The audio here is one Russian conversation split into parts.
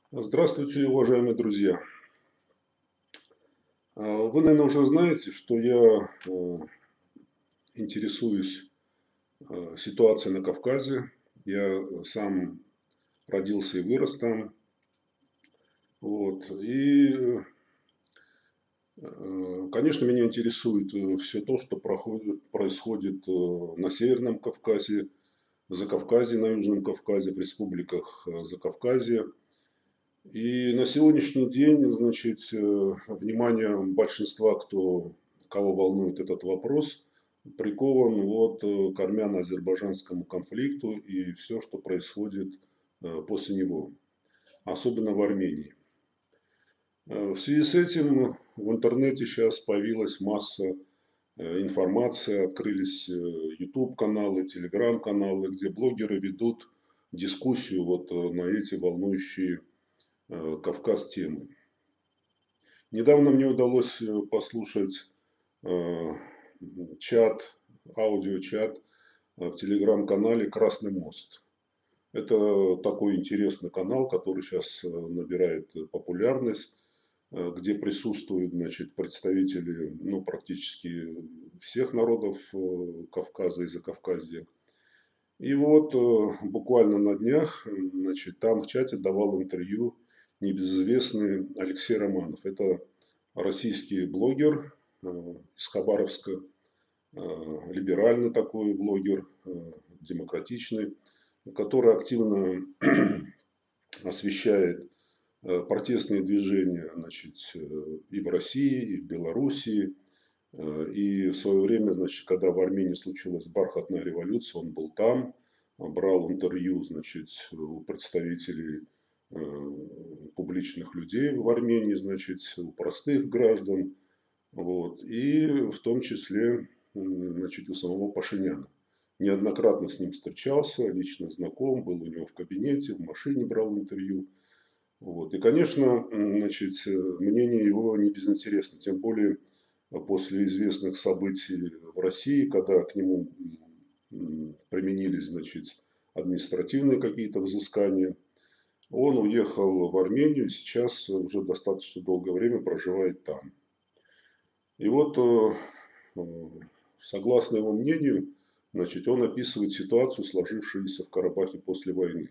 Здравствуйте, уважаемые друзья. Вы, наверное, уже знаете, что я интересуюсь ситуацией на Кавказе. Я сам родился и вырос там. Вот. Конечно, меня интересует все то, что происходит на Северном Кавказе, в Закавказье, на Южном Кавказе, в республиках Закавказья. И на сегодняшний день, значит, внимание большинства, кого волнует этот вопрос, прикован вот к армяно-азербайджанскому конфликту и все, что происходит после него, особенно в Армении. В связи с этим в интернете сейчас появилась масса информации, открылись YouTube-каналы, Telegram-каналы, где блогеры ведут дискуссию вот на эти волнующие Кавказ темы. Недавно мне удалось послушать э, чат, аудиочат в телеграм-канале «Красный мост». Это такой интересный канал, который сейчас набирает популярность, где присутствуют, значит, представители, ну, практически всех народов Кавказа и Закавказья. И вот буквально на днях, значит, там в чате давал интервью небезызвестный Алексей Романов. Это российский блогер из Хабаровска, либеральный такой блогер, демократичный, который активно освещает протестные движения, значит, и в России, и в Белоруссии. И в свое время, значит, когда в Армении случилась бархатная революция, он был там, брал интервью, значит, у представителей публичных людей в Армении, значит, у простых граждан, вот, и в том числе, значит, у самого Пашиняна. Неоднократно с ним встречался, лично знаком, был у него в кабинете, в машине брал интервью. Вот. И, конечно, значит, мнение его не безинтересно, тем более после известных событий в России, когда к нему применились, значит, административные какие-то взыскания. Он уехал в Армению и сейчас уже достаточно долгое время проживает там. И вот, согласно его мнению, значит, он описывает ситуацию, сложившуюся в Карабахе после войны.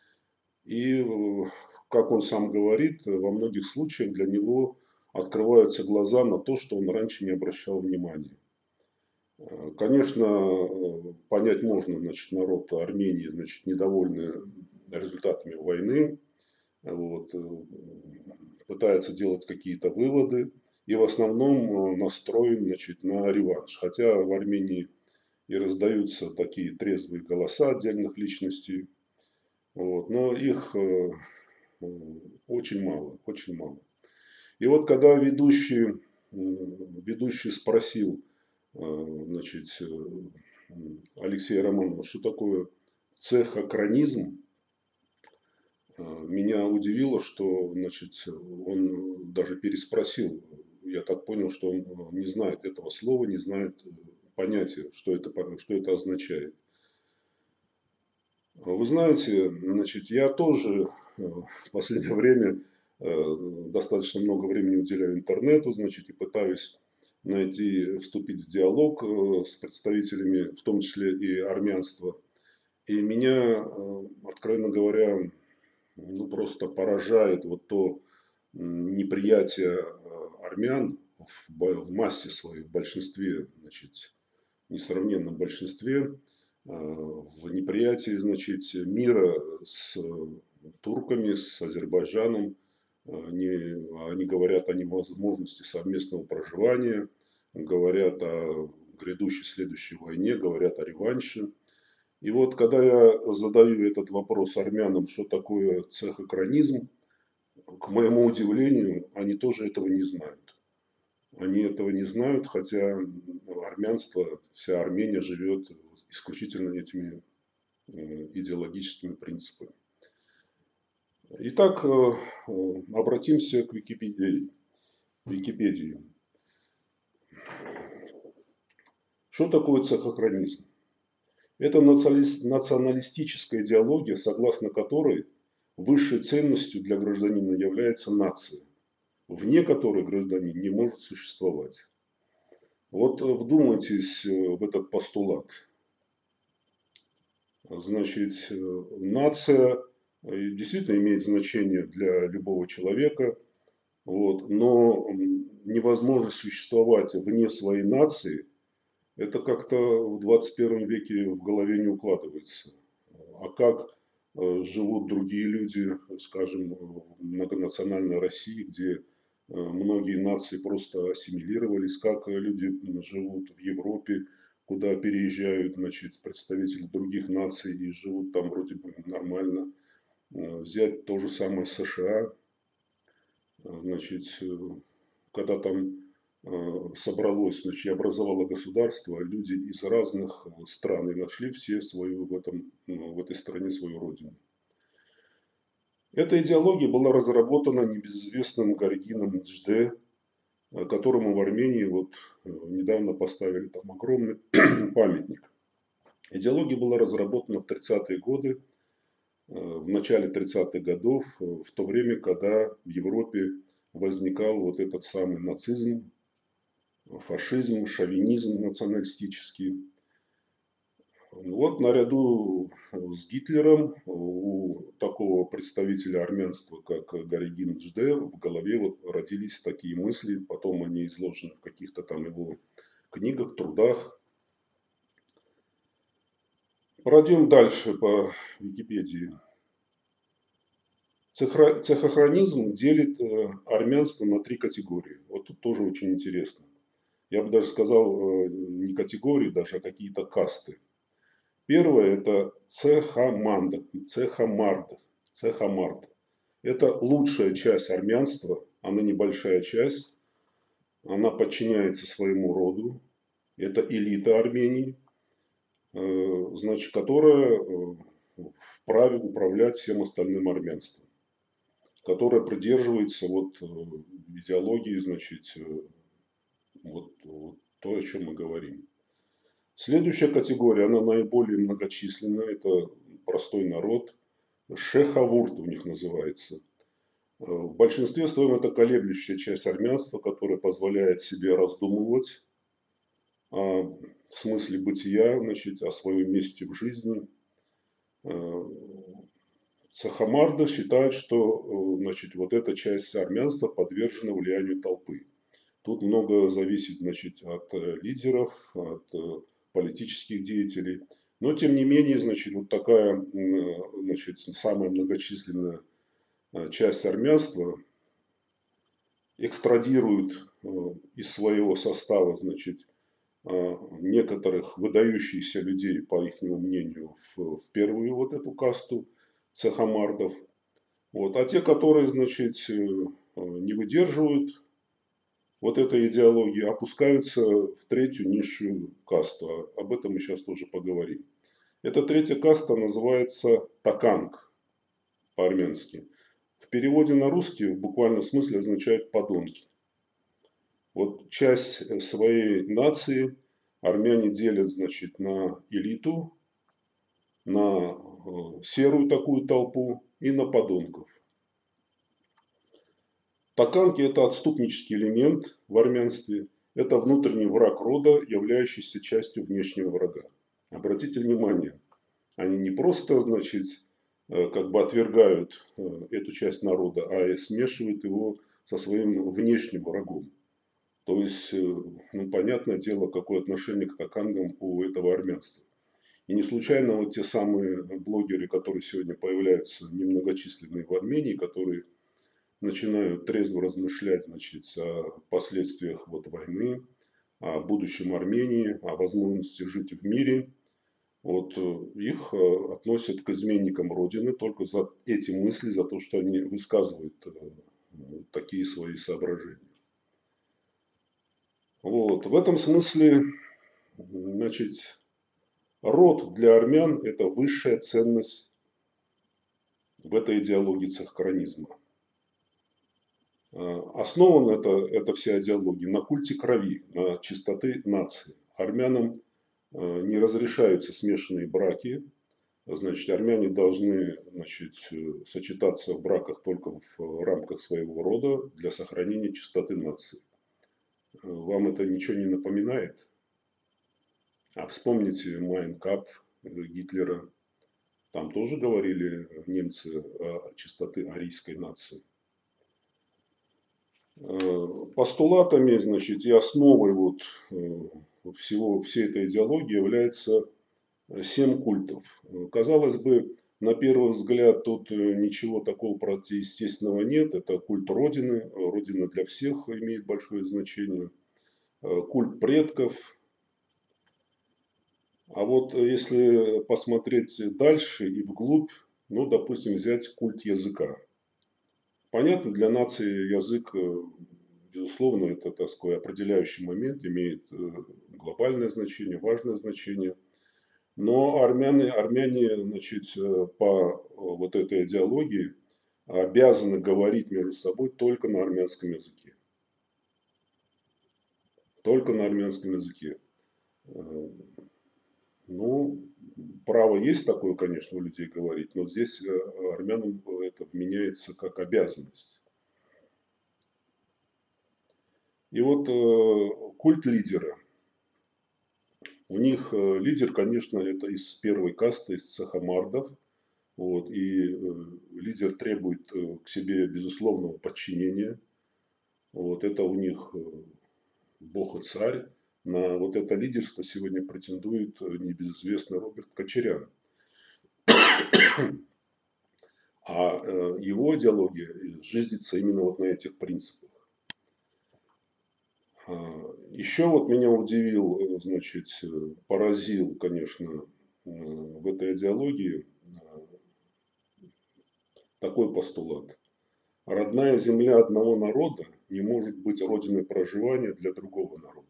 И, как он сам говорит, во многих случаях для него открываются глаза на то, что он раньше не обращал внимания. Конечно, понять можно, значит, народ Армении, значит, недовольны результатами войны, вот, пытается делать какие-то выводы и в основном настроен, значит, на реванш. Хотя в Армении и раздаются такие трезвые голоса отдельных личностей, вот, но их очень мало, очень мало. И вот когда ведущий спросил, значит, Алексея Романова, что такое цехокранизм, меня удивило, что, значит, он даже переспросил. Я так понял, что он не знает этого слова, не знает понятия, что это означает. Вы знаете, значит, я тоже в последнее время достаточно много времени уделяю интернету, значит, и пытаюсь вступить в диалог с представителями, в том числе и армянства. И меня, откровенно говоря, ну, просто поражает вот то неприятие армян в массе своей, в большинстве, значит, несравненном большинстве, в неприятии, значит, мира с турками, с Азербайджаном. Они говорят о невозможности совместного проживания, говорят о грядущей следующей войне, говорят о реванше. И вот когда я задаю этот вопрос армянам, что такое цехокранизм, к моему удивлению, они тоже этого не знают. Они этого не знают, хотя армянство, вся Армения живет исключительно этими идеологическими принципами. Итак, обратимся к Википедии. Википедии. Что такое цехохронизм? Это националистическая идеология, согласно которой высшей ценностью для гражданина является нация, вне которой гражданин не может существовать. Вот вдумайтесь в этот постулат. Значит, нация действительно имеет значение для любого человека, вот, но невозможно существовать вне своей нации. Это как-то в 21 веке в голове не укладывается. А как живут другие люди, скажем, в многонациональной России, где многие нации просто ассимилировались, как люди живут в Европе, куда переезжают, значит, представители других наций и живут там вроде бы нормально. Взять то же самое США, значит, когда там собралось, значит, и образовало государство, люди из разных стран и нашли все свою в этой стране свою родину. Эта идеология была разработана небезызвестным Горгином Джде, которому в Армении вот недавно поставили там огромный памятник. Идеология была разработана в 30-е годы, в начале 30-х годов, в то время, когда в Европе возникал вот этот самый нацизм, фашизм, шовинизм националистический. Вот наряду с Гитлером у такого представителя армянства, как Горгин Джде, в голове вот родились такие мысли, потом они изложены в каких-то там его книгах, трудах. Пройдем дальше по Википедии. Цехохронизм делит армянство на 3 категории. Вот тут тоже очень интересно. Я бы даже сказал, не категории даже, а какие-то касты. Первое – это цехамард. Это лучшая часть армянства, она небольшая часть, она подчиняется своему роду. Это элита Армении, значит, которая вправе управлять всем остальным армянством, которая придерживается вот идеологии, значит, вот то, о чем мы говорим. Следующая категория, она наиболее многочисленная, это простой народ, шехавурт у них называется. В большинстве своем это колеблющая часть армянства, которая позволяет себе раздумывать о смысле бытия, значит, о своем месте в жизни. Цахамарды считают, что значит, вот эта часть армянства подвержена влиянию толпы. Тут много зависит, значит, от лидеров, от политических деятелей. Но, тем не менее, значит, вот такая, значит, самая многочисленная часть армянства экстрадирует из своего состава, значит, некоторых выдающихся людей, по их мнению, в первую вот эту касту цехамардов. Вот. А те, которые, значит, не выдерживают вот этой идеологии, опускаются в третью низшую касту. Об этом мы сейчас тоже поговорим. Эта третья каста называется таканг по-армянски. В переводе на русский в буквальном смысле означает подонки. Вот часть своей нации армяне делят, значит, на элиту, на серую такую толпу и на подонков. Таканки – это отступнический элемент в армянстве. Это внутренний враг рода, являющийся частью внешнего врага. Обратите внимание, они не просто, значит, как бы отвергают эту часть народа, а и смешивают его со своим внешним врагом. То есть, ну, понятное дело, какое отношение к такангам у этого армянства. И не случайно вот те самые блогеры, которые сегодня появляются, немногочисленные в Армении, которые начинают трезво размышлять, значит, о последствиях вот войны, о будущем Армении, о возможности жить в мире. Вот их относят к изменникам Родины только за эти мысли, за то, что они высказывают такие свои соображения. Вот. В этом смысле, значит, род для армян – это высшая ценность в этой идеологии цехохронизма. Основана эта вся идеология на культе крови, на чистоты нации. Армянам не разрешаются смешанные браки. Значит, армяне должны значит, сочетаться в браках только в рамках своего рода для сохранения чистоты нации. Вам это ничего не напоминает? А вспомните Mein Kampf Гитлера. Там тоже говорили немцы о чистоте арийской нации. Постулатами, значит, и основой вот всей этой идеологии является 7 культов. Казалось бы, на первый взгляд тут ничего такого противоестественного нет. Это культ Родины. Родина для всех имеет большое значение. Культ предков. А вот если посмотреть дальше и вглубь, ну, допустим, взять культ языка. Понятно, для нации язык, безусловно, это, так сказать, определяющий момент, имеет глобальное значение, важное значение. Но армяне, значит, по вот этой идеологии обязаны говорить между собой только на армянском языке. Только на армянском языке. Ну, право есть такое, конечно, у людей говорить, но здесь армянам это вменяется как обязанность. И вот культ лидера. У них лидер, конечно, это из первой касты, из цехамардов. Вот, и лидер требует к себе безусловного подчинения. Вот, это у них бог и царь. На вот это лидерство сегодня претендует небезызвестный Роберт Кочарян. А его идеология жизнится именно вот на этих принципах. Еще вот меня удивил, значит, поразил, конечно, в этой идеологии такой постулат. Родная земля одного народа не может быть родиной проживания для другого народа.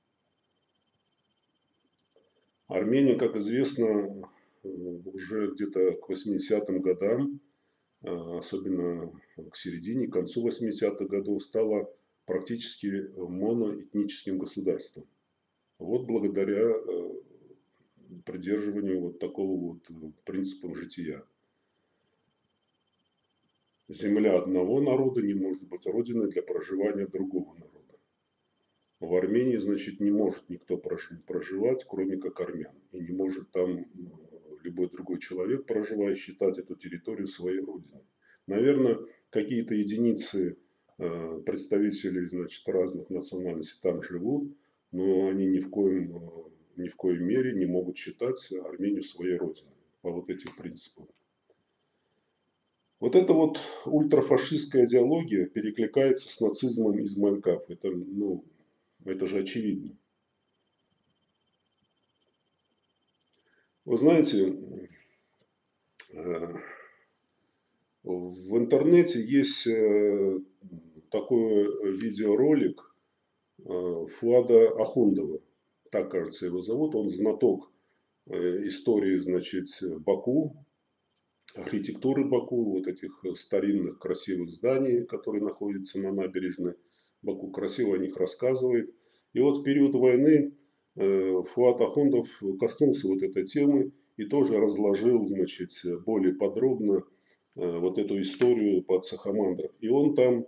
Армения, как известно, уже где-то к 80-м годам, особенно к середине, к концу 80-х годов, стала практически моноэтническим государством. Вот благодаря придерживанию вот такого вот принципа жития. Земля одного народа не может быть родиной для проживания другого народа. В Армении, значит, не может никто проживать, кроме как армян. И не может там любой другой человек, проживая, считать эту территорию своей родиной. Наверное, какие-то единицы представителей, значит, разных национальностей там живут, но они ни в коей мере не могут считать Армению своей родиной по вот этим принципам. Вот эта вот ультрафашистская идеология перекликается с нацизмом из Mein Kampf. Это, ну, это же очевидно. Вы знаете, в интернете есть такой видеоролик Фуада Ахундова. Так, кажется, его зовут. Он знаток истории, значит, Баку, архитектуры Баку, вот этих старинных красивых зданий, которые находятся на набережной Баку. Красиво о них рассказывает. И вот в период войны Фуад Ахундов коснулся вот этой темы и тоже разложил, значит, более подробно вот эту историю про цехамандров. И он там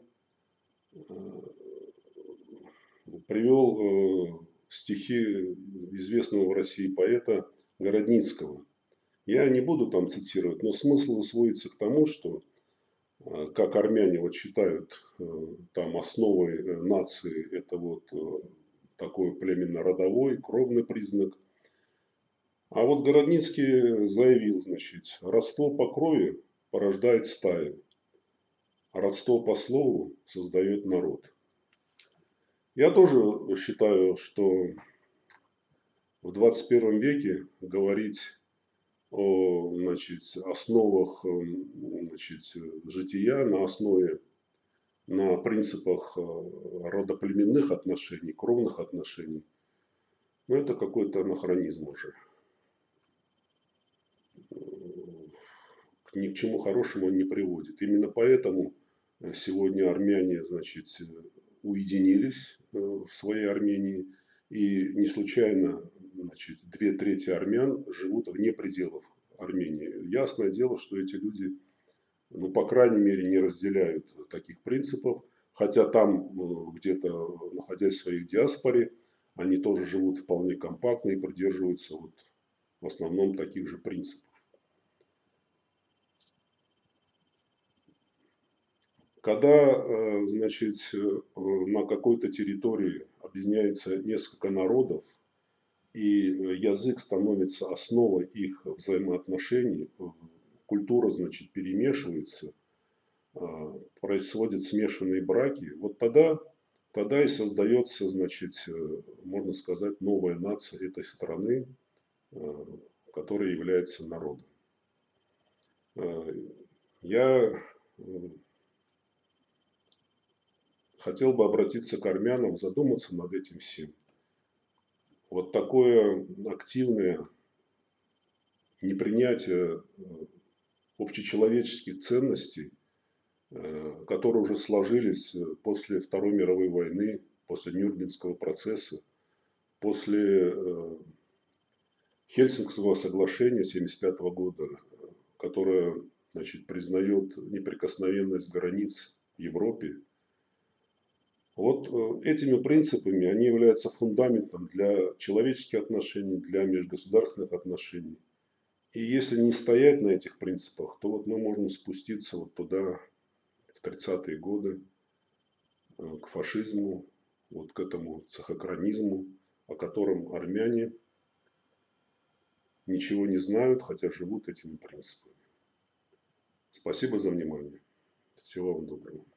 привел стихи известного в России поэта Городницкого. Я не буду там цитировать, но смысл сводится к тому, что как армяне вот считают там основой нации это вот такой племенно-родовой, кровный признак. А вот Городницкий заявил, значит, родство по крови порождает стаю, а родство по слову создает народ. Я тоже считаю, что в 21 веке говорить о, значит, основах, значит, жития на принципах родоплеменных отношений, кровных отношений, ну, это какой-то анахронизм уже. Ни к чему хорошему он не приводит. Именно поэтому сегодня армяне, значит, уединились в своей Армении. И не случайно, значит, 2/3 армян живут вне пределов Армении. Ясное дело, что эти люди, ну, по крайней мере, не разделяют таких принципов, хотя там, где-то, находясь в своей диаспоре, они тоже живут вполне компактно и придерживаются вот в основном таких же принципов. Когда, значит, на какой-то территории объединяется несколько народов, и язык становится основой их взаимоотношений, культура, значит, перемешивается, происходят смешанные браки, вот тогда и создается, значит, можно сказать, новая нация этой страны, которая является народом. Я хотел бы обратиться к армянам, задуматься над этим всем. Вот такое активное непринятие общечеловеческих ценностей, которые уже сложились после Второй мировой войны, после Нюрнбергского процесса, после Хельсинкского соглашения 1975 года, которое, значит, признает неприкосновенность границ в Европе. Вот этими принципами они являются фундаментом для человеческих отношений, для межгосударственных отношений. И если не стоять на этих принципах, то вот мы можем спуститься вот туда, в 30-е годы, к фашизму, вот к этому цехокранизму, о котором армяне ничего не знают, хотя живут этими принципами. Спасибо за внимание. Всего вам доброго.